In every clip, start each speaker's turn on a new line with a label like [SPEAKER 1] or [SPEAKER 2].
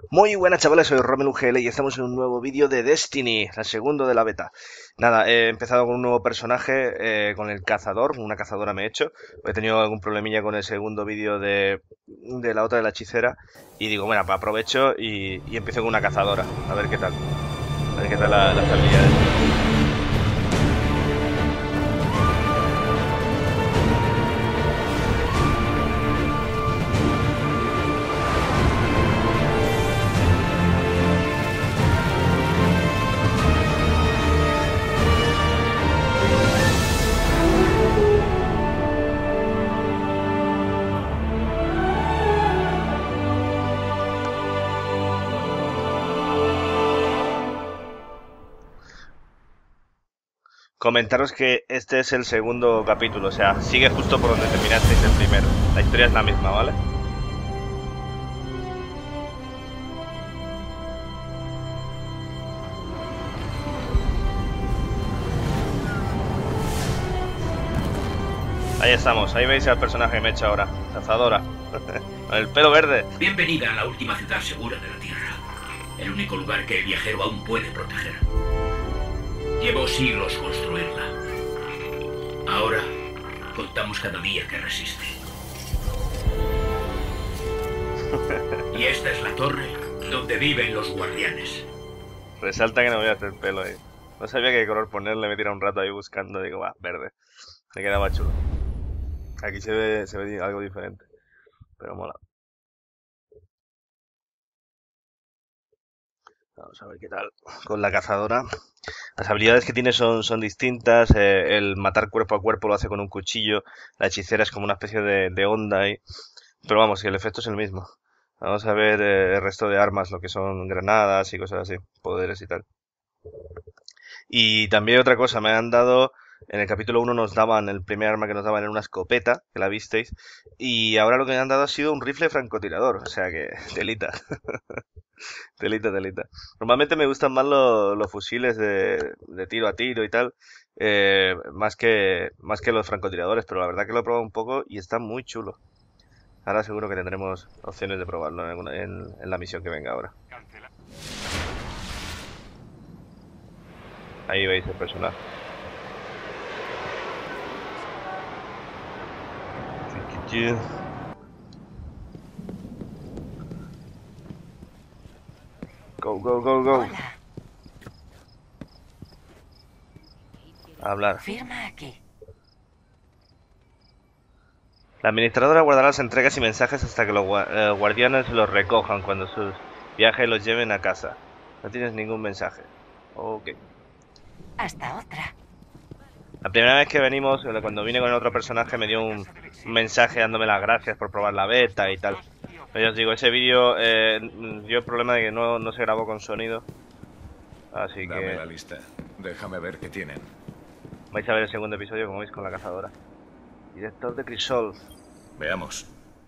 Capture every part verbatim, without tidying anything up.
[SPEAKER 1] Muy buenas chavales, soy Romelu G L y estamos en un nuevo vídeo de Destiny, el segundo de la beta. Nada, he empezado con un nuevo personaje, eh, con el cazador, una cazadora me he hecho. He tenido algún problemilla con el segundo vídeo de, de la otra de la hechicera. Y digo, bueno, pues aprovecho y, y empiezo con una cazadora, a ver qué tal. A ver qué tal la- las habilidades. Comentaros que este es el segundo capítulo, o sea, sigue justo por donde terminasteis el primero. La historia es la misma, ¿vale? Ahí estamos, ahí veis al personaje que me he hecho ahora, cazadora, con el pelo verde.
[SPEAKER 2] Bienvenida a la última ciudad segura de la Tierra. El único lugar que el viajero aún puede proteger. Llevó siglos construirla. Ahora, contamos cada día que resiste. Y esta es la torre donde viven los guardianes.
[SPEAKER 1] Resalta que no voy a hacer pelo ahí. No sabía qué color ponerle, me tira un rato ahí buscando, digo, va, verde. Me queda más chulo. Aquí se ve, se ve algo diferente, pero mola. Vamos a ver qué tal con la cazadora. Las habilidades que tiene son, son distintas. Eh, el matar cuerpo a cuerpo lo hace con un cuchillo. La hechicera es como una especie de, de onda ahí. Pero vamos, que el efecto es el mismo. Vamos a ver eh, el resto de armas, lo que son granadas y cosas así, poderes y tal. Y también otra cosa, me han dado, en el capítulo uno nos daban, el primer arma que nos daban era una escopeta, que la visteis, y ahora lo que me han dado ha sido un rifle francotirador, o sea que, telita, telita, telita. Normalmente me gustan más los, los fusiles de, de tiro a tiro y tal, eh, más que, más que los francotiradores, pero la verdad que lo he probado un poco y está muy chulo. Ahora seguro que tendremos opciones de probarlo en, alguna- en, en la misión que venga ahora. Ahí veis el personaje. Go, go, go, go.
[SPEAKER 3] Hola,
[SPEAKER 1] Hablar.
[SPEAKER 3] firma aquí.
[SPEAKER 1] La administradora guardará las entregas y mensajes hasta que los gua- eh, guardianes los recojan cuando sus viajes los lleven a casa. No tienes ningún mensaje. Ok.
[SPEAKER 3] Hasta otra.
[SPEAKER 1] La primera vez que venimos, eh, cuando vine con el otro personaje, me dio un, un mensaje dándome las gracias por probar la beta y tal. Pero ya os digo, ese vídeo eh, dio el problema de que no, no se grabó con sonido. Así
[SPEAKER 4] Dame
[SPEAKER 1] que
[SPEAKER 4] la lista. Déjame ver qué tienen.
[SPEAKER 1] vais a ver el segundo episodio, como veis, con la cazadora. Director de Crisol.
[SPEAKER 4] Veamos.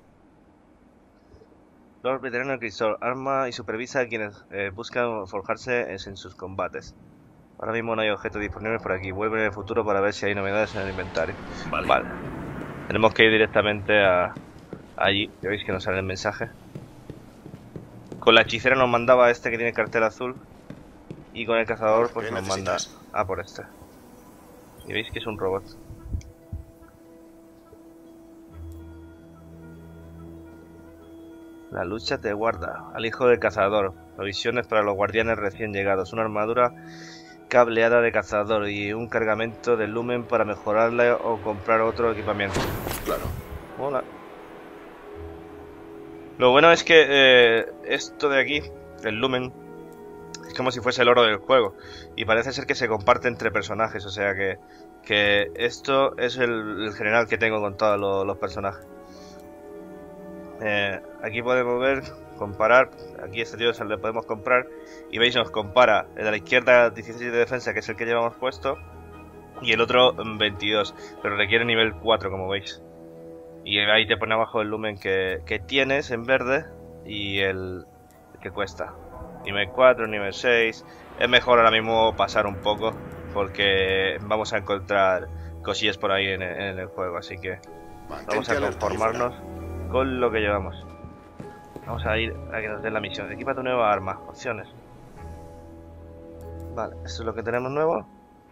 [SPEAKER 1] Lord Veterano de Crisol. Arma y supervisa a quienes eh, buscan forjarse en sus combates. Ahora mismo no hay objetos disponibles por aquí. Vuelve en el futuro para ver si hay novedades en el inventario.
[SPEAKER 4] Vale.
[SPEAKER 1] Vale. Tenemos que ir directamente a allí. Ya veis que nos sale el mensaje. Con la hechicera nos mandaba este que tiene cartel azul. Y con el cazador pues
[SPEAKER 4] ¿Qué
[SPEAKER 1] nos manda
[SPEAKER 4] necesitas?
[SPEAKER 1] a por este. Y veis que es un robot. La lucha te guarda. Al hijo del cazador. Provisiones para los guardianes recién llegados. Una armadura cableada de cazador y un cargamento de lumen para mejorarla o comprar otro equipamiento.
[SPEAKER 4] Claro.
[SPEAKER 1] Hola. Lo bueno es que eh, esto de aquí, el lumen, es como si fuese el oro del juego. Y parece ser que se comparte entre personajes, o sea que, que esto es el, el general que tengo con todos los, los personajes. Eh, aquí podemos ver, comparar, aquí este tío se le podemos comprar y veis nos compara el de la izquierda dieciséis de defensa, que es el que llevamos puesto, y el otro veintidós, pero requiere nivel cuatro, como veis. Y ahí te pone abajo el lumen que, que tienes en verde y el, el que cuesta. Nivel cuatro, nivel seis. Es mejor ahora mismo pasar un poco porque vamos a encontrar cosillas por ahí en, en el juego, así que vamos
[SPEAKER 4] Mantente
[SPEAKER 1] a
[SPEAKER 4] alerta ahí fuera.
[SPEAKER 1] conformarnos con lo que llevamos. Vamos a ir a que nos den la misión. Equipa tu nueva arma. Opciones. Vale, esto es lo que tenemos nuevo.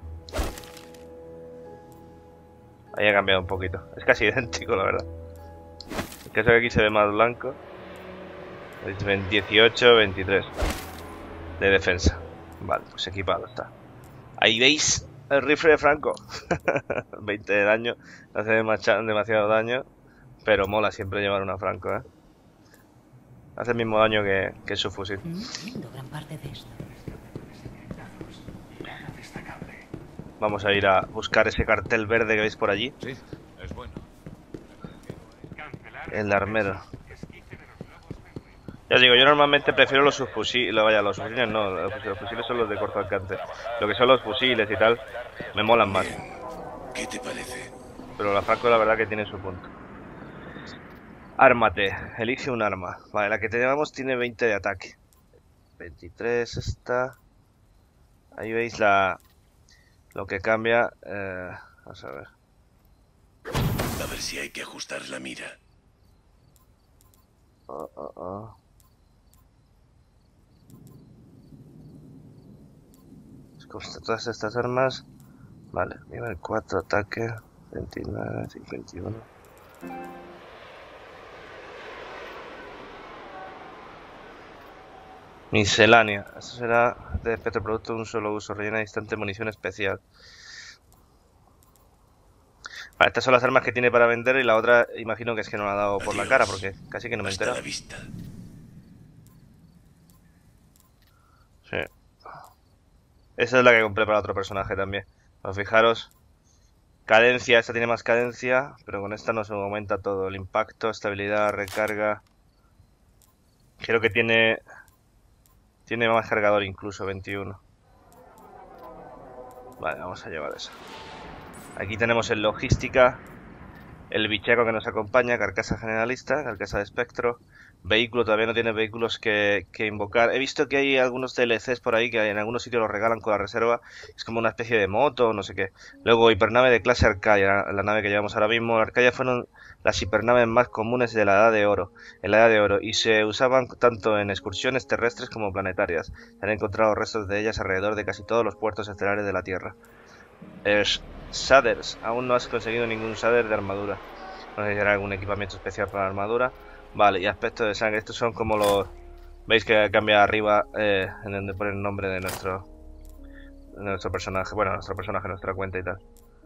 [SPEAKER 1] Ahí ha cambiado un poquito. Es casi idéntico, la verdad. El caso que aquí se ve más blanco. Es dieciocho, veintitrés de defensa. Vale, pues equipado está. Ahí veis el rifle de Franco. veinte de daño. No hace demasiado daño. Pero mola siempre llevar una Franco, ¿eh? Hace el mismo daño que, que su fusil.
[SPEAKER 3] No entiendo gran parte de esto.
[SPEAKER 1] Vamos a ir a buscar ese cartel verde que veis por allí.
[SPEAKER 4] Sí, es bueno.
[SPEAKER 1] El de armero. Ya os digo, yo normalmente prefiero los subfusiles. Vaya, los fusiles no, los fusiles son los de corto alcance. Lo que son los fusiles y tal, me molan más.
[SPEAKER 5] ¿Qué te parece?
[SPEAKER 1] Pero la Franco la verdad que tiene su punto. Ármate, elige un arma. Vale, la que tenemos tiene veinte de ataque. veintitrés esta. Ahí veis la... Lo que cambia... Eh, vamos a ver.
[SPEAKER 5] A ver si hay que ajustar la mira.
[SPEAKER 1] Oh, oh, oh. Con todas estas armas. Vale, nivel cuatro, ataque. veintinueve, cincuenta y uno. Miscelánea. Esto será de espectro producto de un solo uso. Rellena instante munición especial. Vale, estas son las armas que tiene para vender y la otra imagino que es que no la ha dado por la cara porque casi que no me
[SPEAKER 5] Hasta
[SPEAKER 1] entero.
[SPEAKER 5] la vista.
[SPEAKER 1] Sí. Esa es la que compré para otro personaje también. Pues fijaros. Cadencia, esta tiene más cadencia, pero con esta no se aumenta todo. El impacto, estabilidad, recarga. Creo que tiene... Tiene más cargador incluso, veintiuno. Vale, vamos a llevar eso. Aquí tenemos el logística. El bichaco que nos acompaña, carcasa generalista, carcasa de espectro. Vehículo, todavía no tiene vehículos que, que invocar. He visto que hay algunos D L Cs por ahí que en algunos sitios los regalan con la reserva. Es como una especie de moto, no sé qué. Luego, hipernave de clase Arcadia, la nave que llevamos ahora mismo. Arcadia fueron las hipernaves más comunes de la Edad de Oro, en la Edad de Oro, y se usaban tanto en excursiones terrestres como planetarias. Se han encontrado restos de ellas alrededor de casi todos los puertos estelares de la Tierra. Es shaders, aún no has conseguido ningún shader de armadura. No sé si será algún equipamiento especial para la armadura. Vale, y aspecto de sangre. Estos son como los... Veis que cambia arriba eh, en donde pone el nombre de nuestro de nuestro personaje. Bueno, nuestro personaje, nuestra cuenta y tal.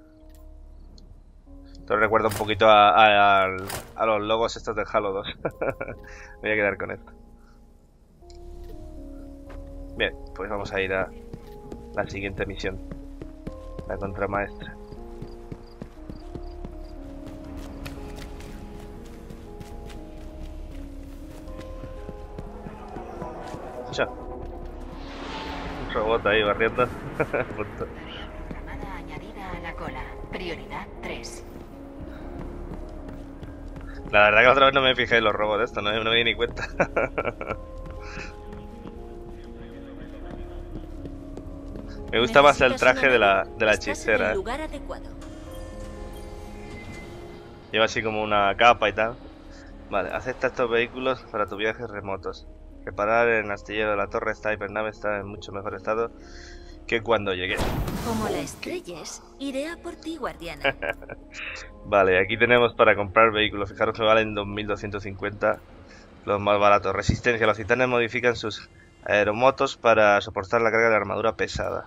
[SPEAKER 1] Esto recuerda un poquito a, a, a, a los logos estos de Halo dos. Me voy a quedar con esto. Bien, pues vamos a ir a la siguiente misión. La contramaestra. Un robot ahí barriendo.
[SPEAKER 3] Llamada añadida a la cola. Prioridad tres.
[SPEAKER 1] La verdad que otra vez no me fijé en los robots esto, no, no me di ni cuenta. Me gusta más el traje de la, de la hechicera. Lleva así como una capa y tal. Vale, acepta estos vehículos para tus viajes remotos. Reparar en el astillero de la torre. Esta hipernave está en mucho mejor estado que cuando llegué.
[SPEAKER 6] Como la estrelles, iré a por ti, guardiana.
[SPEAKER 1] Vale, aquí tenemos para comprar vehículos. Fijaros que valen dos mil doscientos cincuenta los más baratos. Resistencia. Los titanes modifican sus aeromotos para soportar la carga de armadura pesada.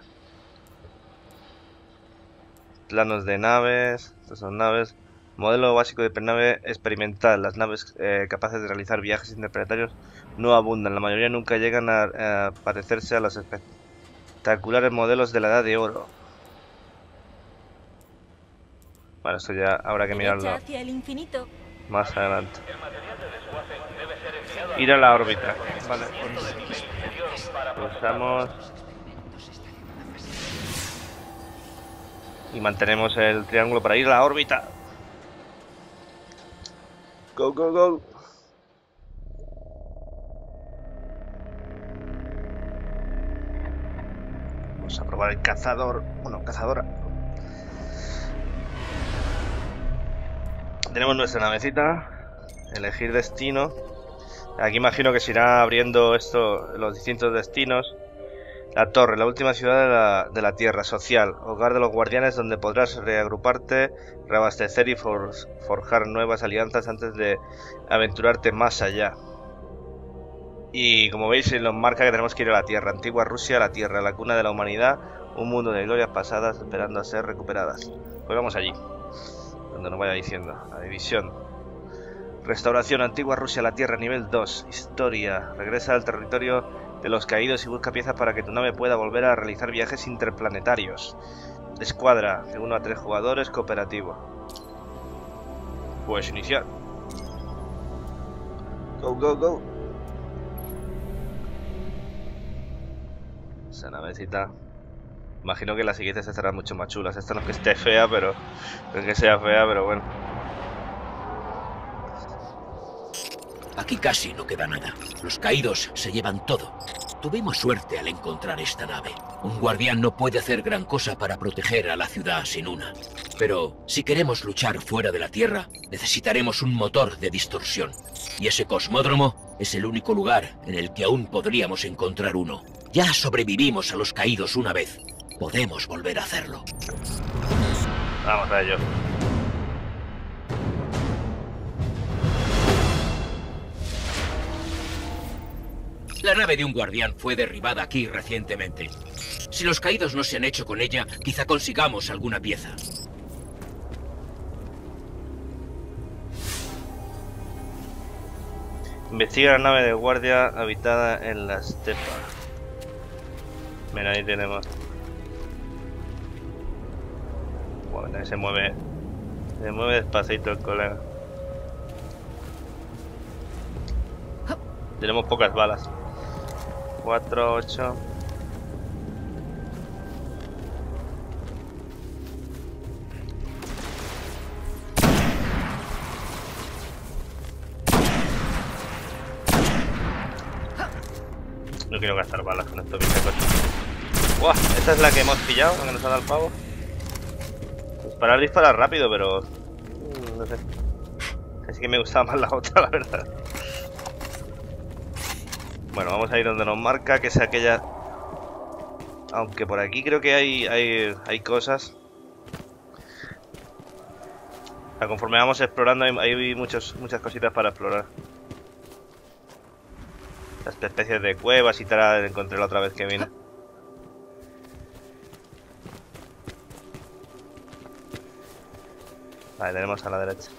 [SPEAKER 1] Planos de naves. Estas son naves. Modelo básico de hipernave experimental. Las naves eh, capaces de realizar viajes interplanetarios no abundan. La mayoría nunca llegan a, a parecerse a los espectaculares modelos de la Edad de Oro. Bueno, esto ya habrá que mirarlo
[SPEAKER 6] hacia el infinito.
[SPEAKER 1] más adelante. Ir a la órbita. Vale, pulsamos y mantenemos el triángulo para ir a la órbita. Go, go, go. Vamos a probar el cazador. Bueno, cazadora. Tenemos nuestra navecita. Elegir destino. Aquí imagino que se irá abriendo esto, los distintos destinos. La torre, la última ciudad de la, de la Tierra, social, hogar de los guardianes donde podrás reagruparte, reabastecer y for, forjar nuevas alianzas antes de aventurarte más allá. Y como veis nos marca que tenemos que ir a la Tierra, antigua Rusia, la Tierra, la cuna de la humanidad, un mundo de glorias pasadas esperando a ser recuperadas. Pues vamos allí, donde nos vaya diciendo, la división. Restauración, antigua Rusia, la Tierra, nivel dos, historia, regresa al territorio de los caídos y busca piezas para que tu nave pueda volver a realizar viajes interplanetarios. Escuadra, de uno a tres jugadores, cooperativo. Pues iniciar. Go, go, go. Esa navecita. Imagino que las siguientes estarán mucho más chulas. Esta no es que esté fea, pero... No es que sea fea, pero bueno.
[SPEAKER 2] Aquí casi no queda nada. Los caídos se llevan todo. Tuvimos suerte al encontrar esta nave. Un guardián no puede hacer gran cosa para proteger a la ciudad sin una. Pero si queremos luchar fuera de la Tierra, necesitaremos un motor de distorsión. Y ese cosmódromo es el único lugar en el que aún podríamos encontrar uno. Ya sobrevivimos a los caídos una vez. Podemos volver a hacerlo.
[SPEAKER 1] Vamos a ello.
[SPEAKER 2] La nave de un guardián fue derribada aquí recientemente. Si los caídos no se han hecho con ella, quizá consigamos alguna pieza.
[SPEAKER 1] Investiga la nave de guardia habitada en la estepa. Mira, ahí tenemos. Bueno, se mueve. Se mueve despacito el colega. Tenemos pocas balas. cuatro, ocho. No quiero gastar balas con estos bichos. ¡Buah! Esta es la que hemos pillado, la que nos ha dado el pavo. Disparar, disparar rápido, pero... No sé. Así que me gustaba más la otra, la verdad. Bueno, vamos a ir donde nos marca, que es aquella... Aunque por aquí creo que hay, hay, hay cosas. O sea, conforme vamos explorando hay, hay muchos, muchas cositas para explorar. Las especies de cuevas y tal, encontré la otra vez que vine. Vale, tenemos a la derecha.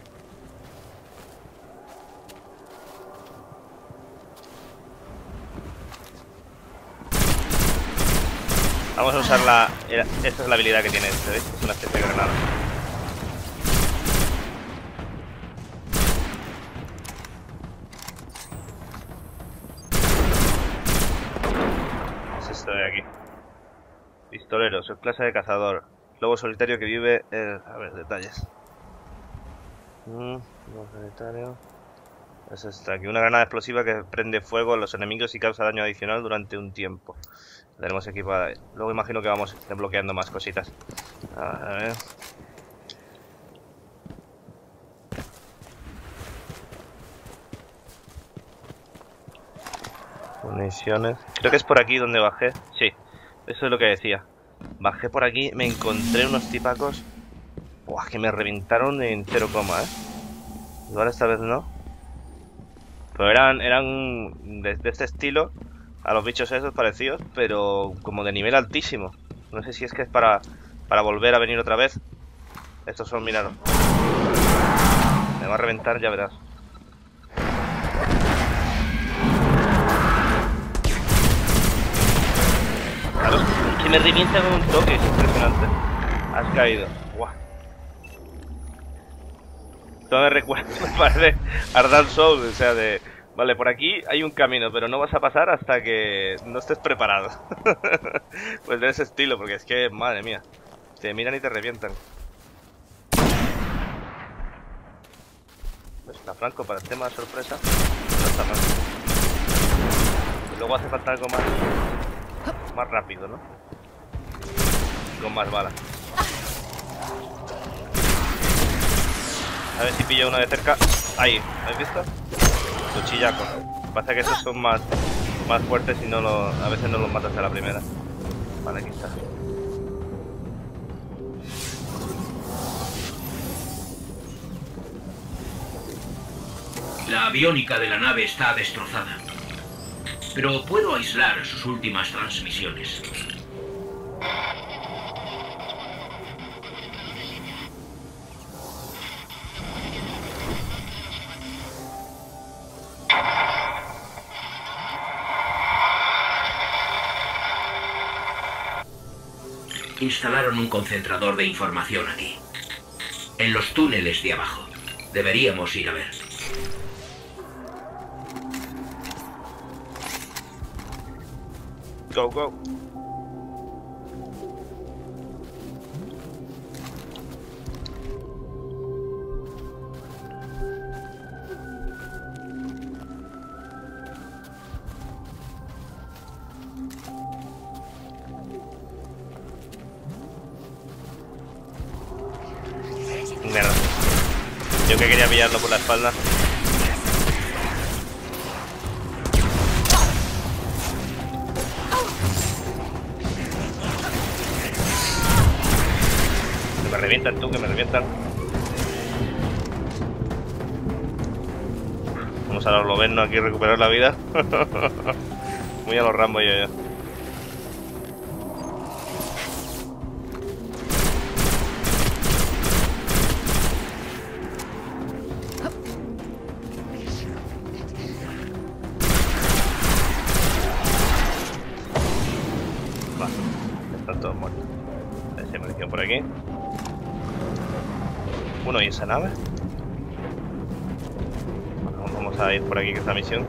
[SPEAKER 1] Vamos a usar la... Esta es la habilidad que tiene este, ¿veis? Es una especie de granada. Es esto de aquí. Pistolero, su clase de cazador. Lobo solitario que vive... El... A ver, detalles. Mm, lobo solitario... Es esta aquí. Una granada explosiva que prende fuego a los enemigos y causa daño adicional durante un tiempo. La tenemos equipada. Luego imagino que vamos desbloqueando más cositas. A ver. Municiones. Creo que es por aquí donde bajé. Sí, eso es lo que decía. Bajé por aquí, me encontré unos tipacos. Buah, que me reventaron en cero coma, eh. Igual esta vez no. Pero eran, eran de, de este estilo. A los bichos esos parecidos, pero como de nivel altísimo. No sé si es que es para, para volver a venir otra vez. Estos son, miraros. Me va a reventar, ya verás. Claro, que me revienta con un toque, es impresionante. Has caído. Guau. Esto me recuerda, me parece a Dark Souls, o sea, de... Vale, por aquí hay un camino, pero no vas a pasar hasta que no estés preparado. Pues de ese estilo, porque es que, madre mía, te miran y te revientan. Pues está franco para el tema de sorpresa. No está mal. Y luego hace falta algo más, más rápido, ¿no? Y con más balas. A ver si pillo uno de cerca. Ahí, ¿habéis visto? cuchillaco. Pasa que esos son más, más fuertes y no lo, a veces no los matas a la primera. Vale, aquí está.
[SPEAKER 2] La aviónica de la nave está destrozada, pero puedo aislar sus últimas transmisiones. Instalaron un concentrador de información aquí, en los túneles de abajo. Deberíamos ir a ver.
[SPEAKER 1] Go, go. Mierda. Yo que quería pillarlo por la espalda. Que me revientan tú, que me revientan. Vamos a lo vernos aquí, recuperar la vida. Muy a los Rambo yo ya. Están todos muertos. A ver si hay munición por aquí. Uno, ¿y esa nave? Bueno, vamos a ir por aquí, que es la misión.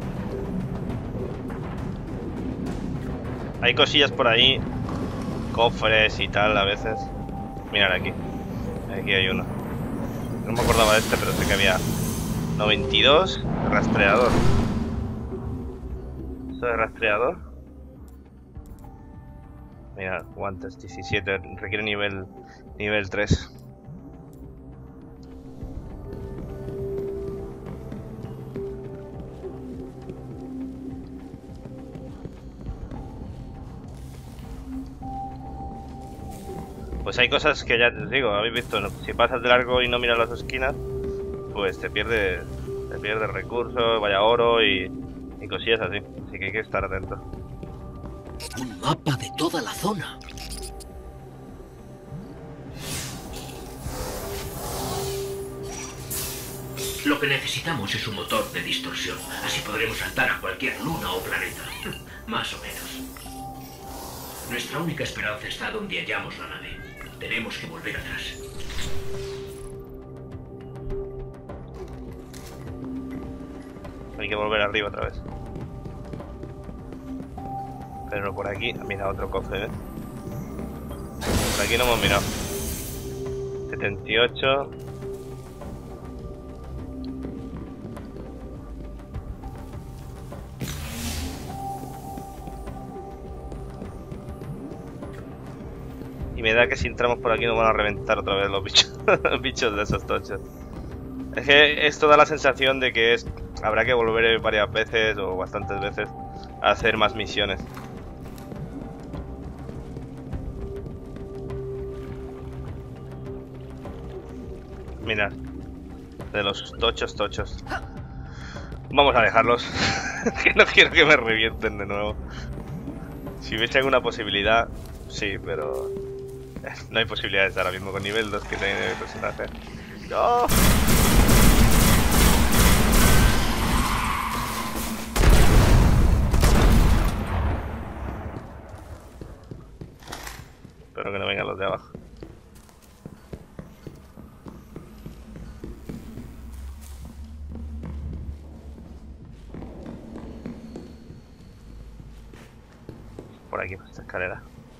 [SPEAKER 1] Hay cosillas por ahí, cofres y tal a veces. Mirad aquí. Aquí hay uno. No me acordaba de este, pero sé que había noventa y dos. Rastreador. ¿Esto es rastreador? Mira, guantes diecisiete, requiere nivel nivel tres. Pues hay cosas que ya te digo, habéis visto, ¿no? Si pasas de largo y no miras las esquinas, pues te pierdes, te pierdes recursos, vaya oro y, y cosillas así. Así que hay que estar atento.
[SPEAKER 2] Un mapa de toda la zona. Lo que necesitamos es un motor de distorsión. Así podremos saltar a cualquier luna o planeta. Más o menos. Nuestra única esperanza está donde hallamos la nave. Tenemos que volver atrás.
[SPEAKER 1] Hay que volver arriba otra vez. Pero por aquí, mira otro cofre, ¿eh? Por aquí no hemos mirado. setenta y ocho. Y me da que si entramos por aquí nos van a reventar otra vez los bichos, los bichos de esos tochos. Es que esto da la sensación de que es, habrá que volver varias veces o bastantes veces a hacer más misiones. Mirad, de los tochos tochos. Vamos a dejarlos. Que no quiero que me revienten de nuevo. Si hubiese alguna posibilidad, sí, pero no hay posibilidades ahora mismo con nivel dos que tiene el personaje. ¡No! Espero que no vengan los de abajo. Por aquí, por esta escalera.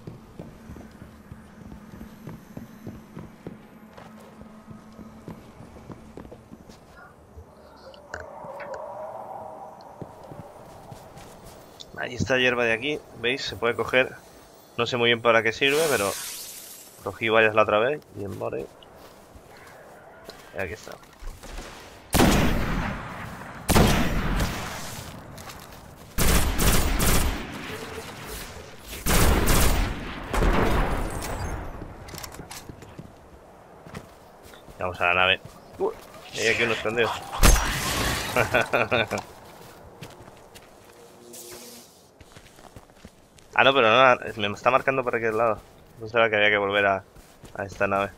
[SPEAKER 1] Ahí está hierba de aquí, ¿veis? Se puede coger. No sé muy bien para qué sirve, pero cogí varias la otra vez y en more. Y aquí está. Vamos a la nave. Uh, hay aquí uno escondido. Ah, no, pero no, me está marcando por aquel lado. No sabía que había que volver a, a esta nave.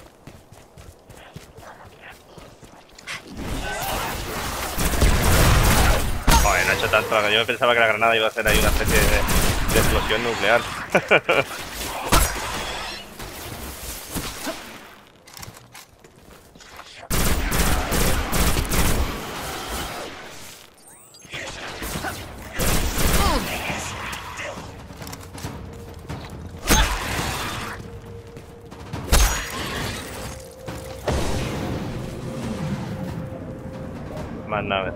[SPEAKER 1] Joder, no he hecho tanto. Yo pensaba que la granada iba a hacer ahí una especie de, de explosión nuclear. Más naves.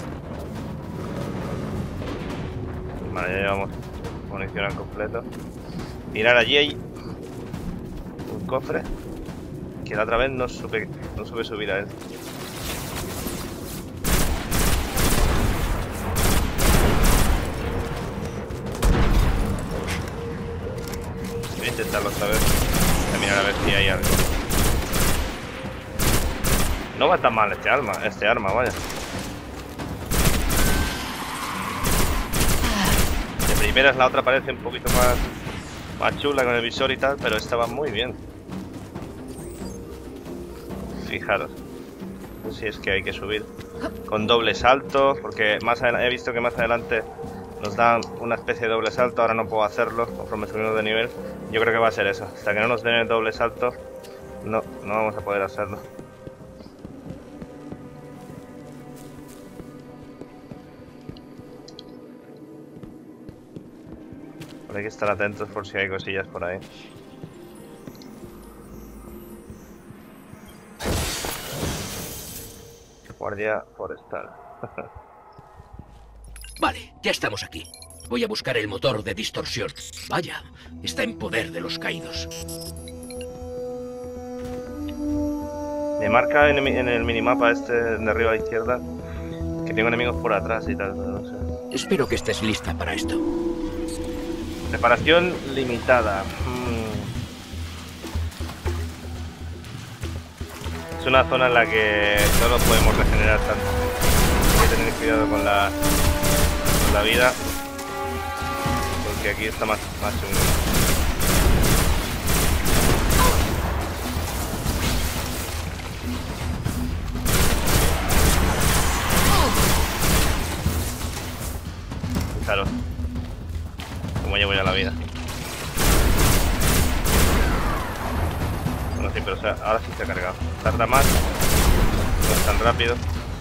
[SPEAKER 1] Vale, ya llevamos munición al completo. Mirar, allí hay un cofre que la otra vez no supe, no supe subir a él. Voy a intentarlo otra vez. Voy a mirar a ver si hay algo. No va tan mal este arma, este arma, vaya. De primeras la otra parece un poquito más, más chula con el visor y tal, pero esta va muy bien. Fijaros. No sé si es que hay que subir con doble salto, porque más he visto que más adelante nos dan una especie de doble salto, ahora no puedo hacerlo conforme subimos de nivel. Yo creo que va a ser eso. Hasta que no nos den el doble salto, no, no vamos a poder hacerlo. Hay que estar atentos por si hay cosillas por ahí. Guardia forestal.
[SPEAKER 2] Vale, ya estamos aquí. Voy a buscar el motor de distorsión. Vaya, está en poder de los caídos.
[SPEAKER 1] Me marca en, en el minimapa este de arriba a la izquierda que tengo enemigos por atrás y tal, no sé.
[SPEAKER 2] Espero que estés lista para esto.
[SPEAKER 1] Preparación limitada. Hmm. Es una zona en la que no nos podemos regenerar tanto. Hay que tener cuidado con la, con la vida, porque aquí está más, más chungo. Fijaros cómo llevo ya la vida. Bueno, sí, pero o sea, ahora sí se ha cargado. Tarda más, no es tan rápido.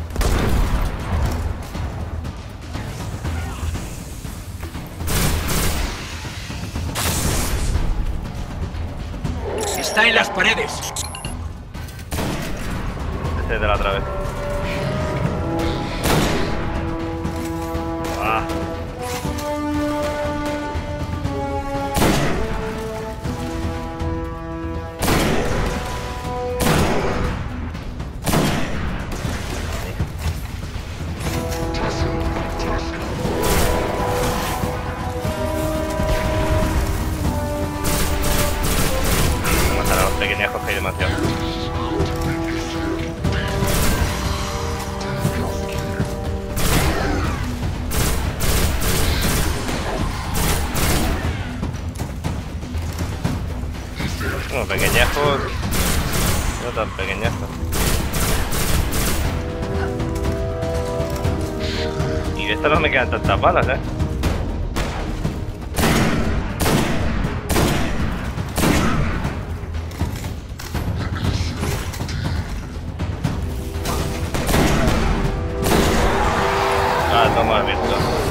[SPEAKER 2] Está en las paredes.
[SPEAKER 1] Este es de la otra vez. Ah. Matar a los pequeñajos que hay demasiado. Bueno, pequeñajos, no tan pequeñajos. Y de estas no me quedan tantas balas, eh. Ah, toma el viento.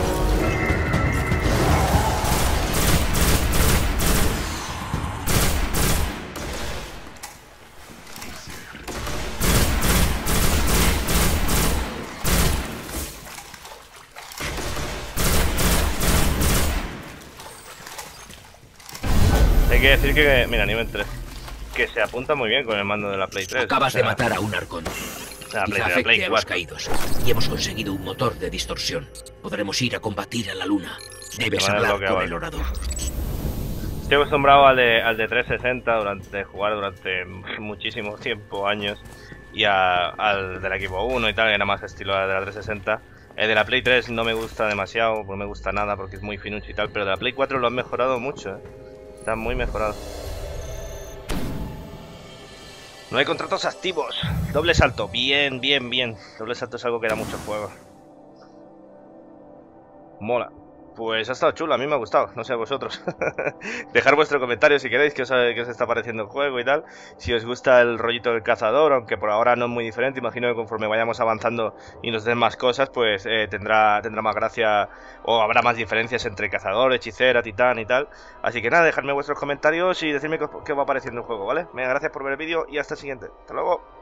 [SPEAKER 1] Hay que decir que, mira, nivel tres, que se apunta muy bien con el mando de la Play tres.
[SPEAKER 2] Acabas
[SPEAKER 1] o sea,
[SPEAKER 2] de matar a un arcón.
[SPEAKER 1] La Play,
[SPEAKER 2] Quizá
[SPEAKER 1] de la
[SPEAKER 2] afecte
[SPEAKER 1] Play
[SPEAKER 2] a los
[SPEAKER 1] cuatro.
[SPEAKER 2] caídos. Y hemos conseguido un motor de distorsión. Podremos ir a combatir a la luna. Debes
[SPEAKER 1] Vale,
[SPEAKER 2] hablar
[SPEAKER 1] bloqueado
[SPEAKER 2] con
[SPEAKER 1] ahí.
[SPEAKER 2] el orador.
[SPEAKER 1] Estoy acostumbrado al de, al de trescientos sesenta durante jugar durante muchísimo tiempo, años, y a, al del equipo uno y tal, que era más estilo de la trescientos sesenta. El de la Play tres no me gusta demasiado, no me gusta nada porque es muy finucho y tal, pero de la Play cuatro lo han mejorado mucho, ¿eh? Está muy mejorado. No hay contratos activos. Doble salto, bien, bien, bien. Doble salto es algo que da mucho juego. Mola. Pues ha estado chulo, a mí me ha gustado, no sé a vosotros. Dejar vuestro comentario si queréis, que os, que os está pareciendo el juego y tal. Si os gusta el rollito del cazador, aunque por ahora no es muy diferente, imagino que conforme vayamos avanzando y nos den más cosas, pues eh, tendrá, tendrá más gracia o habrá más diferencias entre cazador, hechicera, titán y tal. Así que nada, dejadme vuestros comentarios y decidme qué os, qué os va pareciendo el juego, ¿vale? Venga, gracias por ver el vídeo y hasta el siguiente. Hasta luego.